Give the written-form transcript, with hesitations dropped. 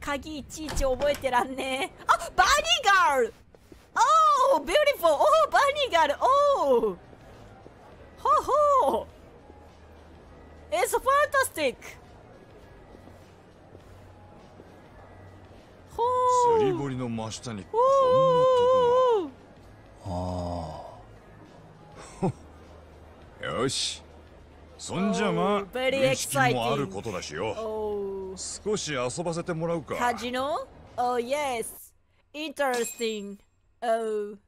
鍵いちいち覚えてらんねえ。あ、バニーガール。Oh, beautiful. Oh, バニーガール。Oh. ほほう。It's fantastic. ほう。 釣り堀の真下にこんなとこが。よし。そんじゃまあ、面識もあることだしよ。少し遊ばせてもらうか。 カジノ？ Oh yes. Interesting. Oh.